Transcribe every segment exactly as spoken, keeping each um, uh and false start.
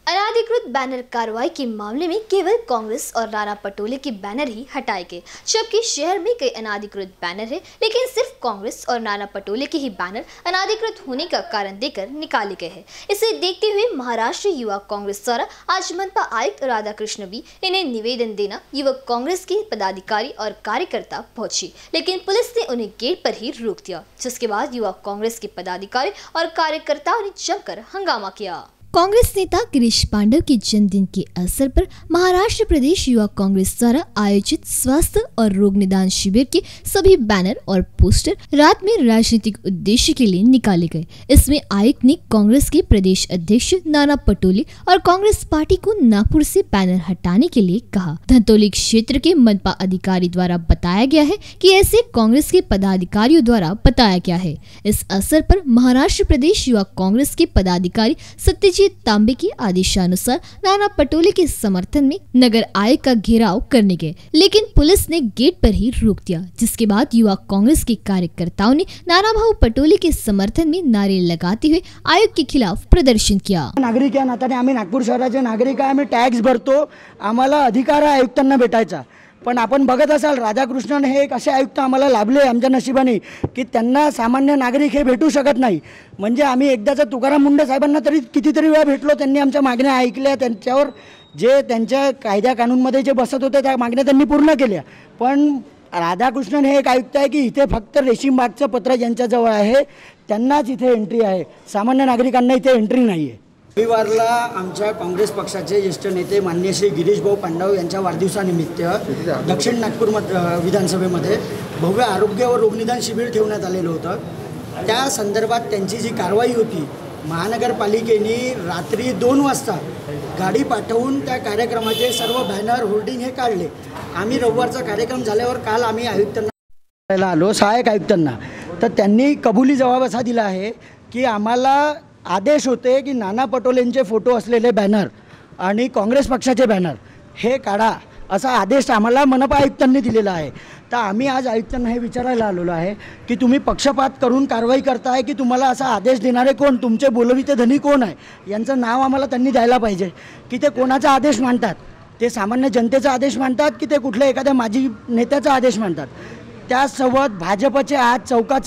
अनाधिकृत बैनर कार्रवाई के मामले में केवल कांग्रेस और नाना पटोले के बैनर ही हटाए गए, जबकि शहर में कई अनाधिकृत बैनर है, लेकिन सिर्फ कांग्रेस और नाना पटोले के ही बैनर अनाधिकृत होने का कारण देकर निकाले गए हैं। इसे देखते हुए महाराष्ट्र युवा कांग्रेस द्वारा आज मनपा आयुक्त राधाकृष्ण बी इन्हें निवेदन देना युवक कांग्रेस के पदाधिकारी और कार्यकर्ता पहुंची, लेकिन पुलिस ने उन्हें गेट पर ही रोक दिया, जिसके बाद युवा कांग्रेस के पदाधिकारी और कार्यकर्ताओं ने जमकर हंगामा किया। कांग्रेस नेता गिरीश पांडव के जन्मदिन के अवसर पर महाराष्ट्र प्रदेश युवा कांग्रेस द्वारा आयोजित स्वास्थ्य और रोग निदान शिविर के सभी बैनर और पोस्टर रात में राजनीतिक उद्देश्य के लिए निकाले गए। इसमें आयुक्त ने कांग्रेस के प्रदेश अध्यक्ष नाना पटोले और कांग्रेस पार्टी को नागपुर से बैनर हटाने के लिए कहा। धंतोली क्षेत्र के मनपा अधिकारी द्वारा बताया गया है कि ऐसे कांग्रेस के पदाधिकारियों द्वारा बताया गया है। इस अवसर पर महाराष्ट्र प्रदेश युवा कांग्रेस के पदाधिकारी सत्यजीत तांबे के आदेशानुसार नाना पटोले के समर्थन में नगर आयुक्त का घेराव करने गए, लेकिन पुलिस ने गेट पर ही रोक दिया, जिसके बाद युवा कांग्रेस के कार्यकर्ताओं ने नाना भाऊ पटोले के समर्थन में नारे लगाते हुए आयुक्त के खिलाफ प्रदर्शन किया। नागरिक या नात्याने आम्ही नागपूर शहराचे नागरिक आहे, आम्ही टॅक्स भरतो, आम्हाला अधिकार आहे आयुक्तांना भेटायचा। पण आपण बघत असाल राधाकृष्णन हे एक असे आयुक्त आम्हाला लाभले आमच्या नशिबाने की त्यांना सामान्य नागरिक हे भेटू शकत नाही। म्हणजे आम्ही एकदाचा तुकाराम मुंडे साहेबांना तरी कितीतरी वेळा भेटलो, त्यांनी आमच्या मागण्या ऐकल्या, त्यांच्यावर जे त्यांच्या कायद्या कानूनमध्ये जे बसत होते त्या मागण्या त्यांनी पूर्ण केल्या। पण राधाकृष्णन हे एक आयुक्त आहे की इथे फक्त रेशीम बागचं पत्र ज्यांच्याजवळ आहे त्यांनाच इथे एंट्री आहे, सामान्य नागरिकांना इथे एंट्री नाही आहे। रविवारला आमच्या काँग्रेस पक्षाचे ज्येष्ठ नेते माननीय श्री गिरीश भाऊ पांडव यांच्या वाढदिवसानिमित्त दक्षिण नागपूर विधानसभेमध्ये भव्य आरोग्य व रोगनिदान शिबिर ठेवण्यात आलेलं होतं। त्या संदर्भात त्यांची जी कारवाई होती, महानगरपालिकेने रात्री दोन वाजता गाडी पाठवून त्या कार्यक्रमाचे सर्व बॅनर होर्डिंग हे काढले। आम्ही रविवारचा कार्यक्रम झाल्यावर काल आम्ही आयुक्तांना आलो, सहाय्यक आयुक्तांना, तर त्यांनी कबुली जबाब असा दिला आहे की आम्हाला आदेश होते की नाना पटोलेंचे फोटो असलेले बॅनर आणि काँग्रेस पक्षाचे बॅनर हे काढा, असा आदेश आम्हाला मनपा आयुक्तांनी दिलेला आहे। तर आम्ही आज आयुक्तांना हे विचारायला आलेलो आहे की तुम्ही पक्षपात करून कारवाई करताय की तुम्हाला असा आदेश देणारे कोण, तुमचे बोलविते धनी कोण आहे, यांचं नाव आम्हाला त्यांनी द्यायला पाहिजे की ते कोणाचा आदेश मानतात, ते सामान्य जनतेचा आदेश मानतात की ते कुठल्या एखाद्या माजी नेत्याचा आदेश मानतात। त्यासोबत भाजपचे आज चौका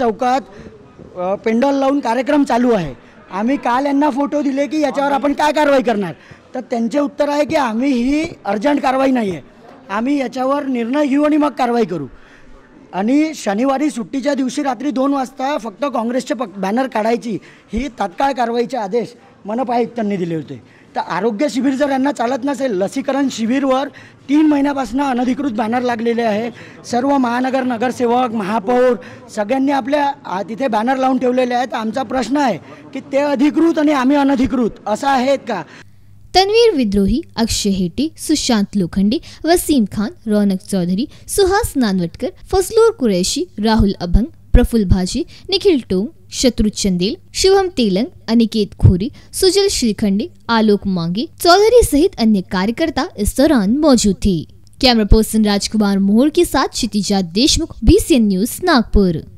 चौकात पेंडॉल लावून कार्यक्रम चालू आहे। आम्ही काल यांना फोटो दिले की याच्यावर आपण काय कारवाई करणार, तर त्यांचे उत्तर आहे की आम्ही ही अर्जंट कारवाई नाही आहे, आम्ही याच्यावर निर्णय घेऊ आणि मग कारवाई करू। आणि शनिवारी सुट्टीच्या दिवशी रात्री दोन वाजता फक्त काँग्रेसचे बॅनर काढायची ही तात्काळ कारवाईचे आदेश मनपा आयुक्तांनी दिले होते। तर आरोग्य शिबिर जर यांना चालत नसेल, लसीकरण शिबिरवर तीन महिन्यापासून अनधिकृत बॅनर लागलेले आहे। सर्व महानगर नगरसेवक महापौर सगळ्यांनी आपल्या तिथे बॅनर लावून ठेवलेले आहेत। आमचा प्रश्न आहे की ते अधिकृत आणि आम्ही अनधिकृत असं आहेत का। तन्वीर विद्रोही, अक्षय हेटे, सुशांत लोखंडे, वसीम खान, रौनक चौधरी, सुहास नानवटकर, फजलूर कुरैशी, राहुल अभंग, प्रफुल्ल भाजी, निखिल टोंग, शत्रु चंदेल, शुभम तेलंग, अनिकेत खोरी, सुजल श्रीखंडे, आलोक मांगे, चौधरी सहित अन्य कार्यकर्ता इस दौरान मौजूद थे। कैमरा पर्सन राजकुमार मोहर के साथ Kshitija Deshmukh, B C N news Nagpur.